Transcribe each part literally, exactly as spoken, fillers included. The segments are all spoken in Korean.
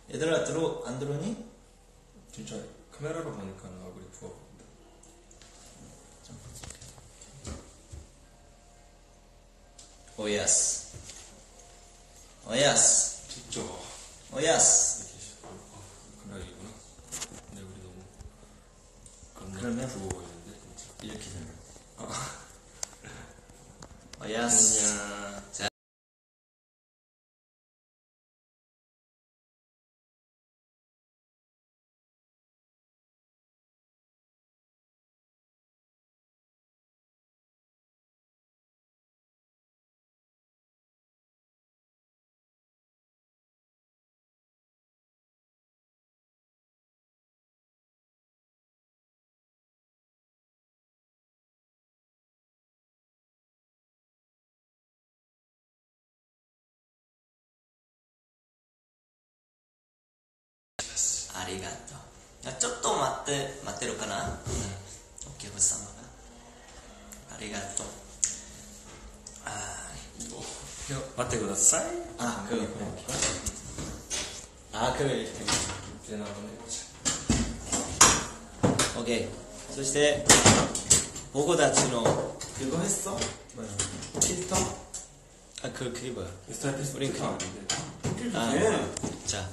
얘들아 들어 안 들어오니? 진짜 카메라로 보니까 얼굴이 부어 보인다. 오 예스. 오 예스. 진짜. 오 예스. 그날이구나. 내 얼굴이 너무 겁나 그러면 부어 보이는데 진짜. 이렇게 되면. 아. 오 예스. 안녕. 자. 아리가또. 야, ちょっと待って待ってるかな? 오케이, ごちそうさま。ありがとう。あー、 待ってください。 아, 그, 아, 그, 이렇게 오케이. そして、僕たちの 그거 했어? 뭐야? 필터? 아, 그, 그게 뭐야? 스타일리스트 우린 필터 아닌데. 아, 네. 자.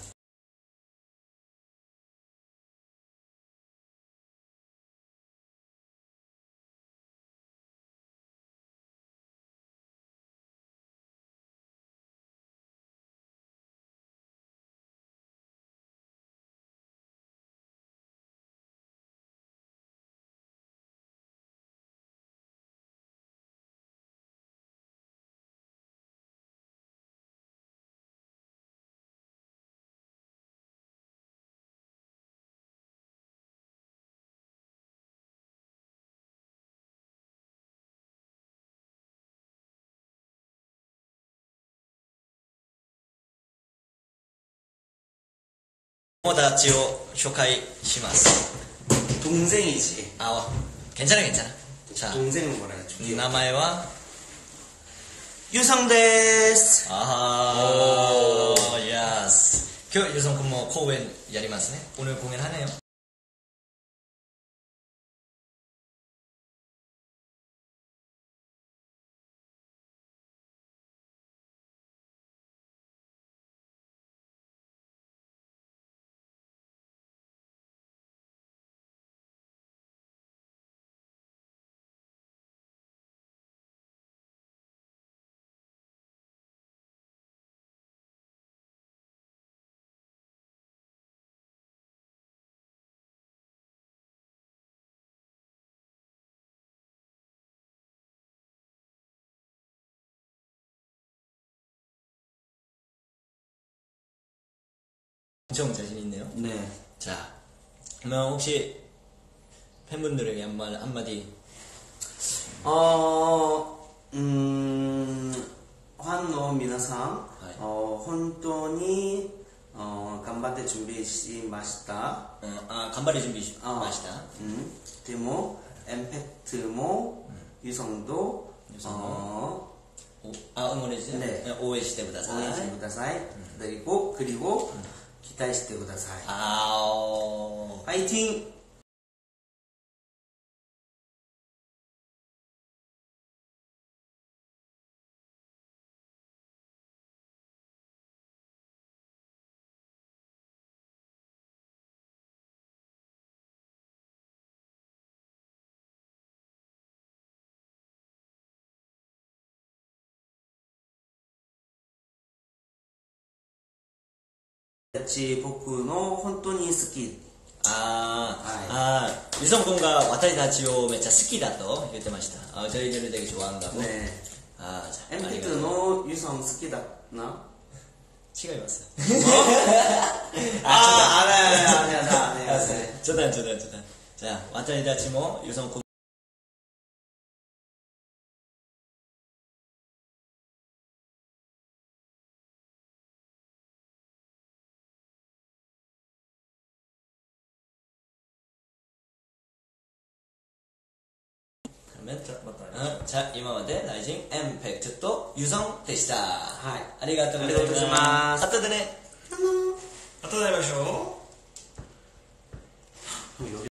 友達を紹介します。 동생이지. 아, 어. 괜찮아, 괜찮아. 자, 동생은 뭐라 해줄게. 나마에와 유성 데스. 아하, 예스. 그 유성 근무 공연 야리마스네. 오늘 공연하네요. 엄청 자신 있네요. 네. 자, 그러면 혹시 팬분들에게 한말 한마디. 어, 음, 환노 미나상, 네. 어, 혼돈이, 어, 간바테 준비시마시다. 어, 아, 간발의 준비 어. 마시다. 음, 데모, 엠팩트모, 유성도, 유성도. 어, 오, 아, 응원해주세요. 네. 오해시대 부다사이. 오해시대 부다사이. 그리고, 그리고, 기타시대 부다사이. 아오. 파이팅! 같이 보쿠노 혼돈이 스키. 아, 아이. 아, 유성군과 와타리 다치오 매차 스키다と 言ってました. 아, 저희들을 되게 좋아한다고. 네. 아, 자, 엠팩트노 유성 스키다 나? 違います. 아, 알아요, 알아요, 알아요. 알았어요. 저단, 저단, 저단. 자, 와타리 다치모 유성군. 그러면 어, 자, 이마마데 라이징 엠팩트 또 유성でした. はい。 ありがとうございます。 ありがとうございます。 あとでね。 あとまた会いましょう。 여기